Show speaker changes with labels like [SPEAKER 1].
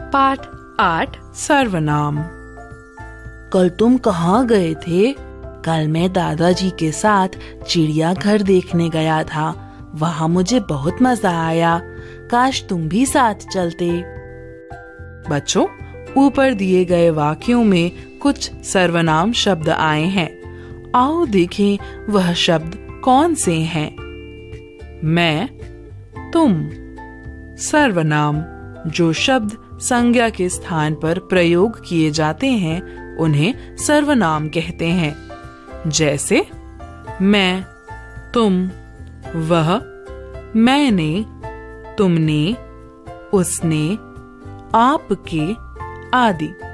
[SPEAKER 1] पाठ 8 सर्वनाम।
[SPEAKER 2] कल तुम कहाँ गए थे? कल मैं दादाजी के साथ चिड़ियाघर देखने गया था। वहाँ मुझे बहुत मजा आया। काश तुम भी साथ चलते।
[SPEAKER 1] बच्चों, ऊपर दिए गए वाक्यों में कुछ सर्वनाम शब्द आए हैं। आओ देखें वह शब्द कौन से हैं। मैं, तुम। सर्वनाम जो शब्द संज्ञा के स्थान पर प्रयोग किए जाते हैं उन्हें सर्वनाम कहते हैं। जैसे मैं, तुम, वह, मैंने, तुमने, उसने, आपके आदि।